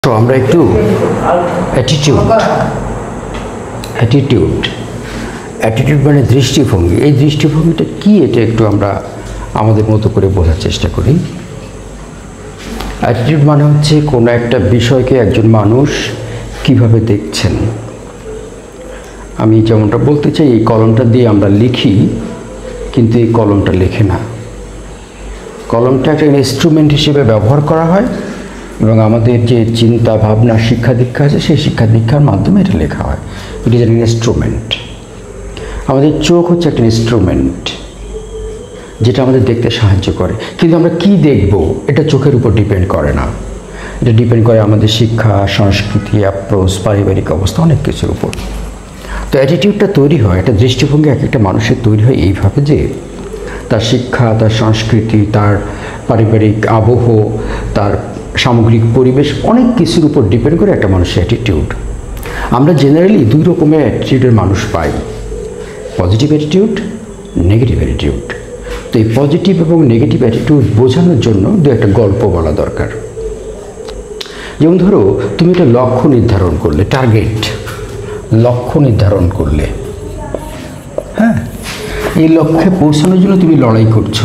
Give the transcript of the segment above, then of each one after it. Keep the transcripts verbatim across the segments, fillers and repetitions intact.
তো আমরা একটু অ্যাটিটিউড অ্যাটিটিউড অ্যাটিটিউড মানে দৃষ্টিভঙ্গি। এই দৃষ্টিভঙ্গিটা কি এটা একটু আমরা আমাদের মতো করে বোঝার চেষ্টা করি। অ্যাটিটিউড মানে হচ্ছে কোনো একটা বিষয়কে একজন মানুষ কিভাবে দেখছেন। আমি যেমনটা বলতে চাই, এই কলমটা দিয়ে আমরা লিখি, কিন্তু এই কলমটা লেখে না। কলমটা একটা ইনস্ট্রুমেন্ট হিসেবে ব্যবহার করা হয় এবং আমাদের যে চিন্তা ভাবনা শিক্ষা দীক্ষা আছে সেই শিক্ষা দীক্ষার মাধ্যমে এটা লেখা হয়। It is an instrument. আমাদের চোখ হচ্ছে একটা ইনস্ট্রুমেন্ট যেটা আমাদের দেখতে সাহায্য করে, কিন্তু আমরা কি দেখব এটা চোখের উপর ডিপেন্ড করে না। এটা ডিপেন্ড করে আমাদের শিক্ষা, সংস্কৃতি, অ্যাপ্রোচ, পারিবারিক অবস্থা, অনেক কিছুর উপর। তো অ্যাটিটিউডটা তৈরি হয়, একটা দৃষ্টিভঙ্গি এক একটা মানুষের তৈরি হয় এইভাবে যে তার শিক্ষা, তার সংস্কৃতি, তার পারিবারিক আবহ, তার সামগ্রিক পরিবেশ, অনেক কিছুর উপর ডিপেন্ড করে একটা মানুষের অ্যাটিটিউড। আমরা জেনারেলি দুই রকমের অ্যাটিটিউডের মানুষ পাই, পজিটিভ অ্যাটিটিউড, নেগেটিভ অ্যাটিটিউড। তো এই পজিটিভ এবং নেগেটিভ অ্যাটিটিউড বোঝানোর জন্য দু একটা গল্প বলা দরকার। যেমন ধরো, তুমি একটা লক্ষ্য নির্ধারণ করলে, টার্গেট, লক্ষ্য নির্ধারণ করলে, হ্যাঁ, এই লক্ষ্যে পৌঁছানোর জন্য তুমি লড়াই করছো,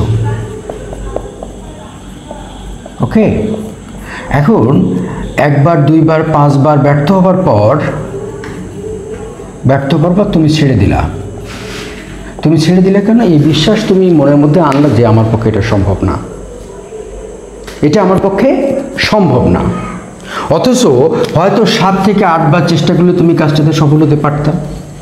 ওকে। এখন একবার, দুইবার, পাঁচবার ব্যর্থ হবার পর ব্যর্থ হবার পর তুমি ছেড়ে দিলা। তুমি ছেড়ে দিলে কেন? এই বিশ্বাস তুমি মনের মধ্যে আনলা যে আমার পক্ষে এটা সম্ভব না, এটা আমার পক্ষে সম্ভব না। অথচ হয়তো সাত থেকে আটবার চেষ্টা করলে তুমি কাজটাতে সফল হতে পারতাম।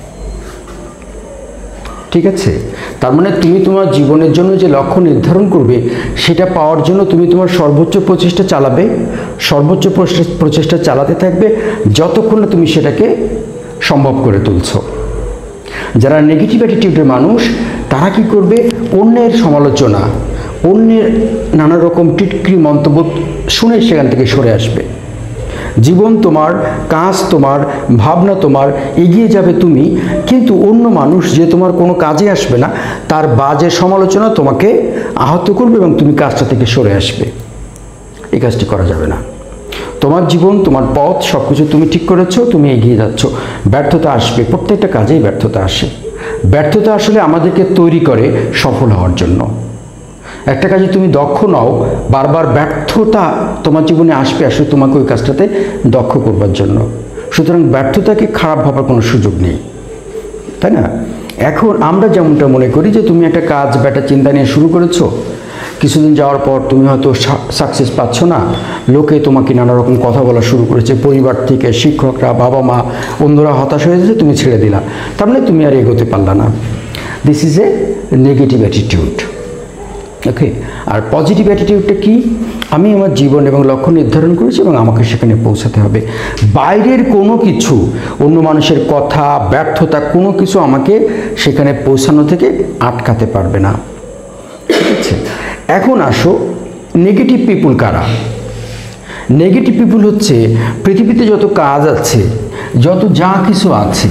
ঠিক আছে? তার মানে তুমি তোমার জীবনের জন্য যে লক্ষ্য নির্ধারণ করবে সেটা পাওয়ার জন্য তুমি তোমার সর্বোচ্চ প্রচেষ্টা চালাবে, সর্বোচ্চ প্রচেষ্টা চালাতে থাকবে যতক্ষণ না তুমি সেটাকে সম্ভব করে তুলছো। যারা নেগেটিভ অ্যাটিটিউডের মানুষ তারা কি করবে? অন্যের সমালোচনা, অন্যের নানা রকম টিটকিরি মন্তব্য শুনে সেখান থেকে সরে আসবে। জীবন তোমার, কাজ তোমার, ভাবনা তোমার, এগিয়ে যাবে তুমি, কিন্তু অন্য মানুষ যে তোমার কোনো কাজে আসবে না তার বাজে সমালোচনা তোমাকে আহত করবে এবং তুমি কাজটা থেকে সরে আসবে। এই কাজটি করা যাবে না। তোমার জীবন, তোমার পথ, সব কিছু তুমি ঠিক করেছো, তুমি এগিয়ে যাচ্ছ। ব্যর্থতা আসবে, প্রত্যেকটা কাজেই ব্যর্থতা আসে। ব্যর্থতা আসলে আমাদেরকে তৈরি করে সফল হওয়ার জন্য। একটা কাজে তুমি দক্ষ নও, বারবার ব্যর্থতা তোমার জীবনে আসবে আসলে তোমাকে ওই কাজটাতে দক্ষ করবার জন্য। সুতরাং ব্যর্থতাকে খারাপ ভাবার কোনো সুযোগ নেই, তাই না? এখন আমরা যেমনটা মনে করি যে তুমি একটা কাজ বা একটা চিন্তা নিয়ে শুরু করেছো, কিছুদিন যাওয়ার পর তুমি হয়তো সাকসেস পাচ্ছ না, লোকে তোমাকে নানা রকম কথা বলা শুরু করেছে, পরিবার থেকে, শিক্ষকরা, বাবা মা, অন্যরা হতাশ হয়ে যাচ্ছে, তুমি ছেড়ে দিলা, তার মানে তুমি আর এগোতে পারলা না। This is a negative attitude, okay. আর পজিটিভ অ্যাটিটিউডটা কি? আমি আমার জীবন এবং লক্ষ্য নির্ধারণ করেছি এবং আমাকে সেখানে পৌঁছাতে হবে। বাইরের কোনো কিছু, অন্য মানুষের কথা, ব্যর্থতা, কোনো কিছু আমাকে সেখানে পৌঁছানো থেকে আটকাতে পারবে না। ঠিক আছে? এখন আসো, নেগেটিভ পিপুল কারা? নেগেটিভ পিপুল হচ্ছে পৃথিবীতে যত কাজ আছে, যত যা কিছু আছে,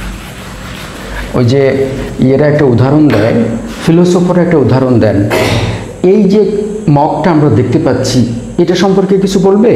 ওই যে এরা একটা উদাহরণ দেয়, ফিলোসফাররা একটা উদাহরণ দেন, এই যে মগটা আমরা দেখতে পাচ্ছি এটা সম্পর্কে কিছু বলবে?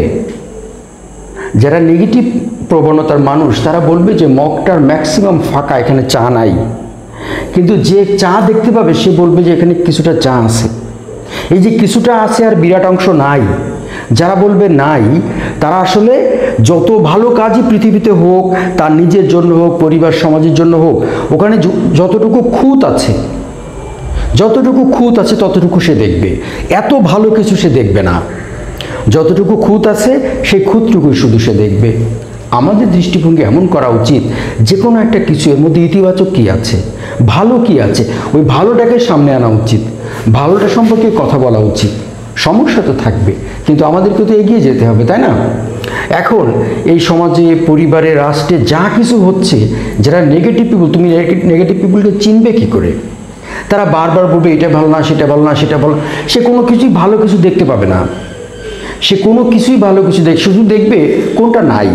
যারা নেগেটিভ প্রবণতার মানুষ তারা বলবে যে মগটার ম্যাক্সিমাম ফাঁকা, এখানে চা নাই। কিন্তু যে চা দেখতে পাবে সে বলবে যে এখানে কিছুটা চা আছে। এই যে কিছুটা আছে আর বিরাট অংশ নাই, যারা বলবে নাই তারা আসলে যত ভালো কাজই পৃথিবীতে হোক, তার নিজের জন্য হোক, পরিবার সমাজের জন্য হোক, ওখানে যতটুকু খুঁত আছে, যতটুকু খুঁত আছে ততটুকু সে দেখবে, এত ভালো কিছু সে দেখবে না। যতটুকু খুঁত আছে সেই খুঁতটুকুই শুধু সে দেখবে। আমাদের দৃষ্টিভঙ্গি এমন করা উচিত, যে কোনো একটা কিছু এর মধ্যে ইতিবাচক কী আছে, ভালো কী আছে, ওই ভালোটাকে সামনে আনা উচিত, ভালোটা সম্পর্কে কথা বলা উচিত। সমস্যা তো থাকবে, কিন্তু আমাদেরকে তো এগিয়ে যেতে হবে, তাই না? এখন এই সমাজে, পরিবারে, রাষ্ট্রে যা কিছু হচ্ছে, যারা নেগেটিভ পিপুল, তুমি নেগেটিভ পিপুলকে চিনবে কী করে? তারা বারবার বলবে এটা ভালো না, সেটা ভালো না, সেটা ভালো। সে কোনো কিছুই ভালো কিছু দেখতে পাবে না, সে কোনো কিছুই ভালো কিছু দেখ, শুধু দেখবে কোনটা নাই,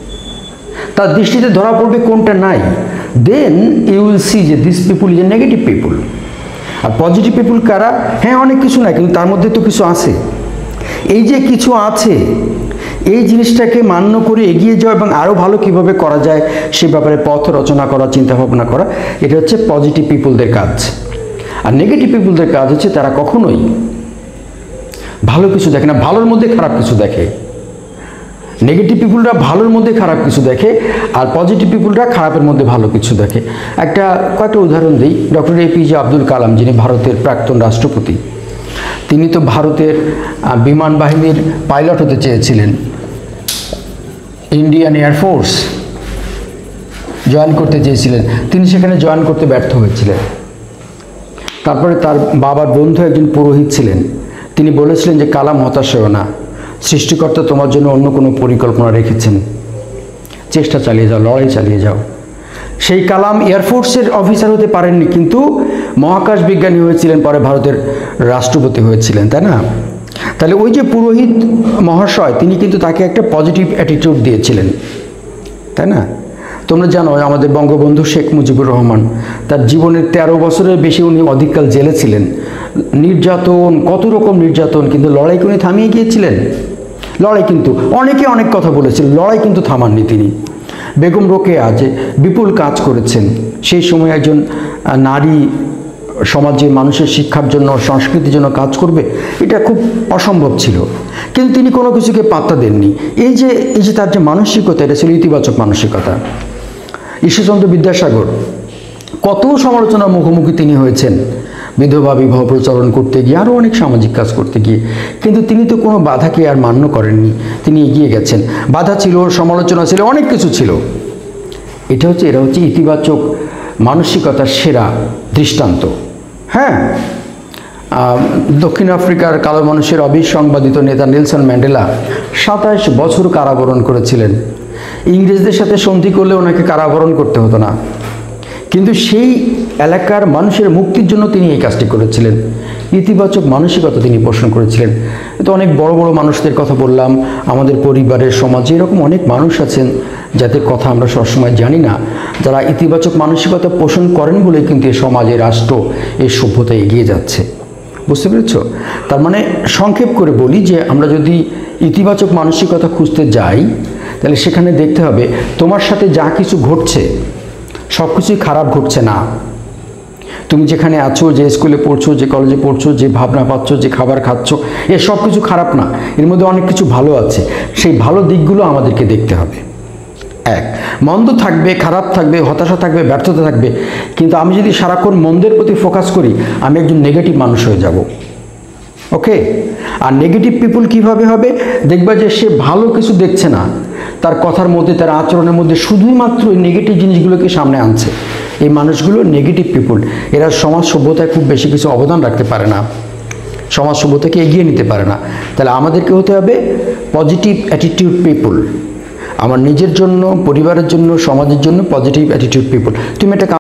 তার দৃষ্টিতে ধরা পড়বে কোনটা নাই। দেন ইউ উইল সি যে this people is a negative people. আর পজিটিভ পিপুল কারা? হ্যাঁ, অনেক কিছু নাই, কিন্তু তার মধ্যে তো কিছু আছে। এই যে কিছু আছে, এই জিনিসটাকে মান্য করে এগিয়ে যাওয়া এবং আরও ভালো কিভাবে করা যায় সে ব্যাপারে পথ রচনা করা, চিন্তা ভাবনা করা, এটা হচ্ছে পজিটিভ পিপুলদের কাজ। আর নেগেটিভ পিপুলদের কাজ হচ্ছে তারা কখনোই ভালো কিছু দেখে না, ভালোর মধ্যে খারাপ কিছু দেখে। নেগেটিভ পিপুলরা ভালোর মধ্যে খারাপ কিছু দেখে, আর পজিটিভ পিপুলরা খারাপের মধ্যে ভালো কিছু দেখে। একটা কয়েকটা উদাহরণ দিই। ডক্টর এপিজে আব্দুল কালাম, যিনি ভারতের প্রাক্তন রাষ্ট্রপতি, তিনি তো ভারতের বিমান বাহিনীর পাইলট হতে চেয়েছিলেন, ইন্ডিয়ান এয়ারফোর্স জয়েন করতে চেয়েছিলেন, তিনি সেখানে জয়েন করতে ব্যর্থ হয়েছিলেন। তারপরে তার বাবার বন্ধু একজন পুরোহিত ছিলেন, তিনি বলেছিলেন যে কালাম, হতাশ হও না, সৃষ্টিকর্তা তোমার জন্য অন্য কোনো পরিকল্পনা রেখেছেন, চেষ্টা চালিয়ে যাও, লড়াই চালিয়ে যাও। সেই কালাম এয়ারফোর্সের অফিসার হতে পারেননি, কিন্তু মহাকাশ বিজ্ঞানী হয়েছিলেন, পরে ভারতের রাষ্ট্রপতি হয়েছিলেন, তাই না? তাহলে ওই যে পুরোহিত মহাশয়, তিনি কিন্তু তাকে একটা পজিটিভ অ্যাটিটিউড দিয়েছিলেন, তাই না? তোমরা জানো আমাদের বঙ্গবন্ধু শেখ মুজিবুর রহমান, তার জীবনের তেরো বছরের বেশি উনি অধিককাল জেলে ছিলেন, নির্যাতন, কত রকম নির্যাতন, কিন্তু লড়াই উনি থামিয়ে গিয়েছিলেন। লড়াই কিন্তু অনেকে অনেক কথা বলেছিল, লড়াই কিন্তু থামাননি তিনি। বেগম রোকেয়া যে বিপুল কাজ করেছেন, সেই সময় একজন নারী সমাজে মানুষের শিক্ষার জন্য, সংস্কৃতির জন্য কাজ করবে, এটা খুব অসম্ভব ছিল, কিন্তু তিনি কোনো কিছুকে পাত্তা দেননি। এই যে এই যে তার যে মানসিকতা, এটা ছিল ইতিবাচক মানসিকতা। ঈশ্বরচন্দ্র বিদ্যাসাগর, কত সমালোচনার মুখোমুখি তিনি হয়েছেন বিধবা বিবাহ প্রচলন করতে গিয়ে, আরও অনেক সামাজিক কাজ করতে গিয়ে, কিন্তু তিনি তো কোনো বাধাকে আর মান্য করেননি, তিনি এগিয়ে গেছেন। বাধা ছিল, সমালোচনা ছিল, অনেক কিছু ছিল। এটা হচ্ছে এরা হচ্ছে ইতিবাচক মানসিকতার সেরা দৃষ্টান্ত। হ্যাঁ, দক্ষিণ আফ্রিকার কালো মানুষের অবিসংবাদিত নেতা নেলসন ম্যান্ডেলা সাতাশ বছর কারাবরণ করেছিলেন। ইংরেজদের সাথে সন্ধি করলে ওনাকে কারাবরণ করতে হতো না, কিন্তু সেই এলাকার মানুষের মুক্তির জন্য তিনি এই কাজটি করেছিলেন। ইতিবাচক মানসিকতা তিনি পোষণ করেছিলেন। তো অনেক বড় বড় মানুষদের কথা বললাম, আমাদের পরিবারের, সমাজে এরকম অনেক মানুষ আছেন যাদের কথা আমরা সবসময় জানি না, যারা ইতিবাচক মানসিকতা পোষণ করেন বলে কিন্তু এই সমাজে, রাষ্ট্র, এই সভ্যতা এগিয়ে যাচ্ছে। বুঝতে পেরেছ? তার মানে সংক্ষেপ করে বলি যে আমরা যদি ইতিবাচক মানসিকতা খুঁজতে যাই, তাহলে সেখানে দেখতে হবে তোমার সাথে যা কিছু ঘটছে সব কিছুই খারাপ ঘটছে না। তুমি যেখানে আছো, যে স্কুলে পড়ছো, যে কলেজে পড়ছো, যে ভাবনা পাচ্ছ, যে খাবার খাচ্ছ, এ সব কিছু খারাপ না, এর মধ্যে অনেক কিছু ভালো আছে। সেই ভালো দিকগুলো আমাদেরকে দেখতে হবে। এক, মন্দ থাকবে, খারাপ থাকবে, হতাশা থাকবে, ব্যর্থতা থাকবে, কিন্তু আমি যদি সারাক্ষণ মন্দের প্রতি ফোকাস করি, আমি একজন নেগেটিভ মানুষ হয়ে যাব। ওকে? আর নেগেটিভ পিপুল কিভাবে হবে? দেখবা যে সে ভালো কিছু দেখছে না, তার কথার মধ্যে, তার আচরণের মধ্যে শুধুই মাত্র এই নেগেটিভ জিনিসগুলোকে সামনে আনছে। এই মানুষগুলো নেগেটিভ পিপুল, এরা সমাজ সভ্যতায় খুব বেশি কিছু অবদান রাখতে পারে না, সমাজ সভ্যতাকে এগিয়ে নিতে পারে না। তাহলে আমাদেরকে হতে হবে পজিটিভ অ্যাটিটিউড পিপুল। আমার নিজের জন্য, পরিবারের জন্য, সমাজের জন্য পজিটিভ অ্যাটিটিউড পিপুল। তুমি একটা